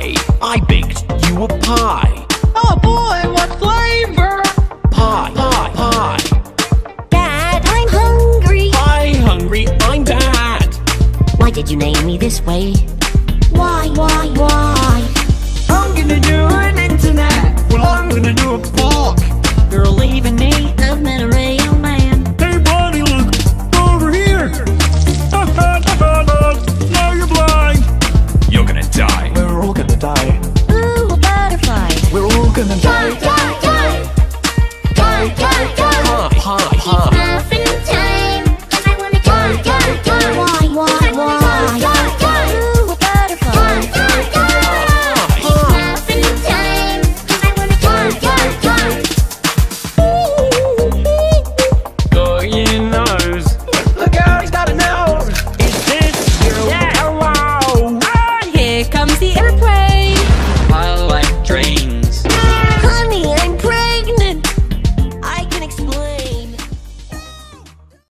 day, I baked you a pie. Oh boy, what flavor? Pie, pie, pie. Dad, I'm hungry. Pie hungry, I'm Dad. Why did you name me this way? Why?